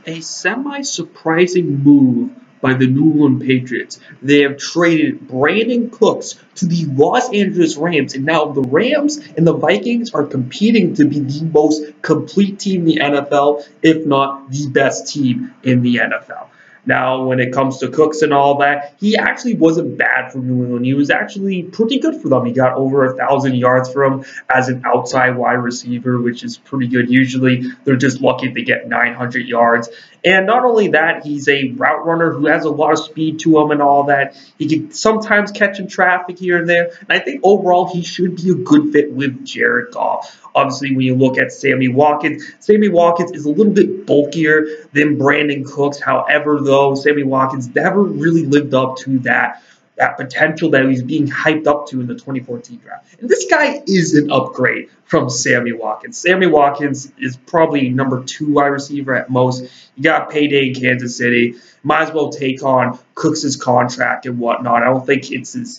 A semi-surprising move by the New England Patriots. They have traded Brandin Cooks to the Los Angeles Rams, and now the Rams and the Vikings are competing to be the most complete team in the NFL, if not the best team in the NFL. Now, when it comes to Cooks and all that, he actually wasn't bad for New England. He was actually pretty good for them. He got over 1,000 yards for them as an outside wide receiver, which is pretty good. Usually, they're just lucky to get 900 yards. And not only that, he's a route runner who has a lot of speed to him and all that. He can sometimes catch in traffic here and there. And I think overall, he should be a good fit with Jared Goff. Obviously, when you look at Sammy Watkins is a little bit bulkier than Brandin Cooks. However, though, Sammy Watkins never really lived up to that potential that he's being hyped up to in the 2014 draft. And this guy is an upgrade from Sammy Watkins. Sammy Watkins is probably number 2 wide receiver at most. You got payday in Kansas City. Might as well take on Cooks' contract and whatnot. I don't think it's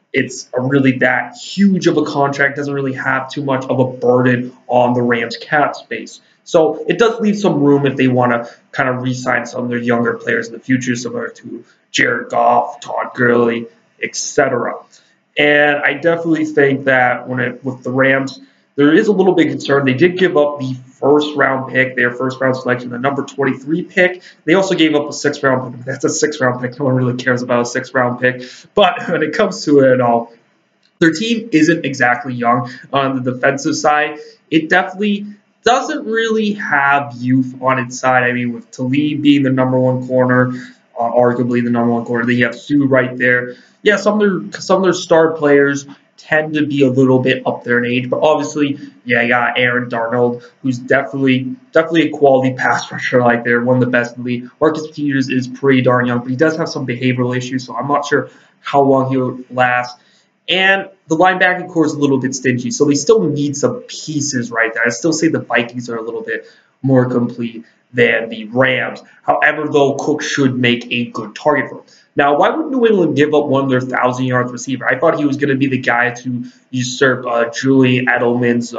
really that huge of a contract. Doesn't really have too much of a burden on the Rams cap space. So it does leave some room if they want to kind of re-sign some of their younger players in the future, similar to Jared Goff, Todd Gurley, etc. And I definitely think that with the Rams, there is a little bit of concern. They did give up the first-round pick, their first-round selection, the number 23 pick. They also gave up a 6th-round pick. That's a 6th-round pick. No one really cares about a 6th-round pick. But when it comes to it all, their team isn't exactly young. On the defensive side, it definitely doesn't really have youth on its side. I mean, with Talib being the number 1 corner, arguably the number 1 corner, they have Sue right there. Yeah, some of their star players tend to be a little bit up there in age, but obviously, yeah, you got Aaron Darnold, who's definitely a quality pass rusher right there, one of the best in the league. Marcus Peters is pretty darn young, but he does have some behavioral issues, so I'm not sure how long he'll last. And the linebacking core is a little bit stingy, so they still need some pieces right there. I still say the Vikings are a little bit more complete than the Rams. However, though, Cook should make a good target for him. Now, why would New England give up one of their 1,000-yard receiver? I thought he was going to be the guy to usurp Julian Edelman's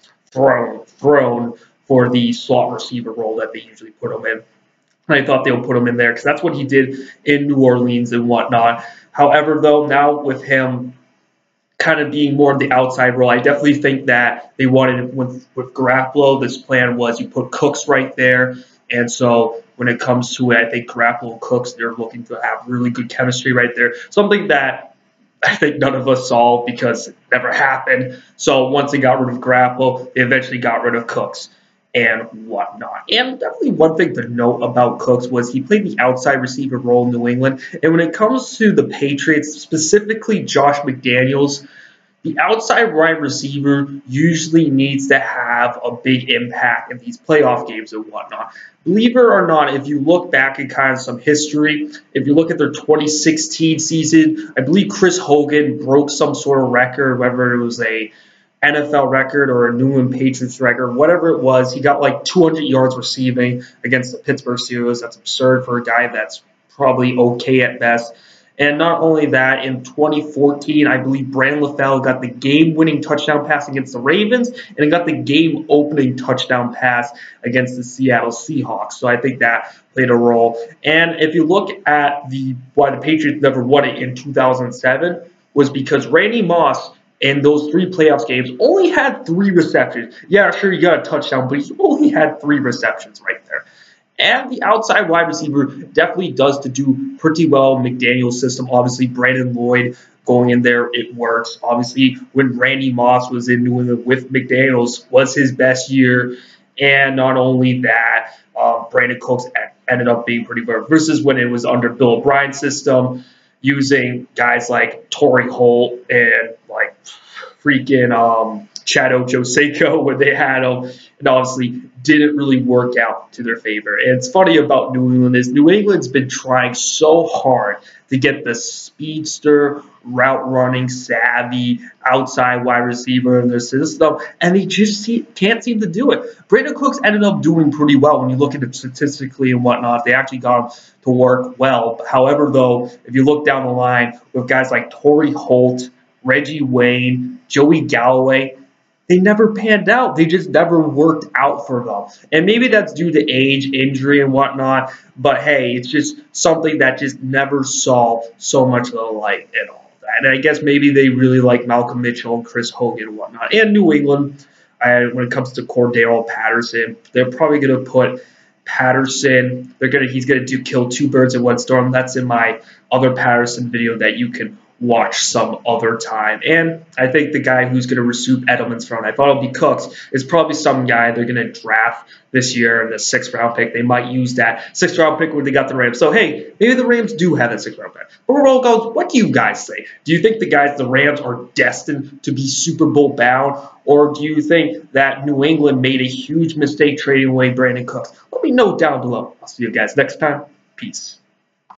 throne for the slot receiver role that they usually put him in. And I thought they would put him in there because that's what he did in New Orleans and whatnot. However, though, now with him kind of being more of the outside role, I definitely think that they wanted, with Garoppolo, this plan was you put Cooks right there. And so when it comes to it, I think Garoppolo and Cooks, they're looking to have really good chemistry right there. Something that I think none of us saw because it never happened. So once they got rid of Garoppolo, they eventually got rid of Cooks and whatnot. And definitely one thing to note about Cooks was he played the outside receiver role in New England. And when it comes to the Patriots, specifically Josh McDaniels, the outside wide receiver usually needs to have a big impact in these playoff games and whatnot. Believe it or not, if you look back at kind of some history, if you look at their 2016 season, I believe Chris Hogan broke some sort of record, whether it was a NFL record or a New England Patriots record, whatever it was. He got like 200 yards receiving against the Pittsburgh Steelers. That's absurd for a guy that's probably okay at best. And not only that, in 2014, I believe Brandon LaFell got the game-winning touchdown pass against the Ravens, and he got the game-opening touchdown pass against the Seattle Seahawks. So I think that played a role. And if you look at why the Patriots never won it in 2007, was because Randy Moss in those 3 playoffs games only had 3 receptions. Yeah, sure, he got a touchdown, but he only had 3 receptions right there. And the outside wide receiver definitely does to do pretty well in McDaniel's system. Obviously, Brandon Lloyd going in there, it works. Obviously, when Randy Moss was in New England with McDaniel's was his best year. And not only that, Brandin Cooks ended up being pretty good versus when it was under Bill O'Brien's system, using guys like Torrey Holt and like freaking Chad Ochocinco when they had him, and obviously didn't really work out to their favor. And it's funny about New England is New England's been trying so hard to get the speedster, route running, savvy, outside wide receiver in their system, and they just can't seem to do it. Brandin Cooks ended up doing pretty well when you look at it statistically and whatnot. They actually got him to work well. However, though, if you look down the line with guys like Torrey Holt, Reggie Wayne, Joey Galloway, they never panned out. They just never worked out for them. And maybe that's due to age, injury, and whatnot. But hey, it's just something that just never saw so much of the light at all. And I guess maybe they really like Malcolm Mitchell and Chris Hogan and whatnot. And New England, when it comes to Cordero Patterson, they're probably going to put Patterson. He's gonna kill two birds in one stone. That's in my other Patterson video that you can watch some other time. And I think the guy who's gonna resume Edelman's throne, I thought it'll be Cooks, is probably some guy they're gonna draft this year in the 6th round pick. They might use that 6th round pick when they got the Rams. So hey, maybe the Rams do have that 6th round pick. Overall, guys, what do you guys say? Do you think the Rams are destined to be Super Bowl bound? Or do you think that New England made a huge mistake trading away Brandin Cooks? Let me know down below. I'll see you guys next time. Peace.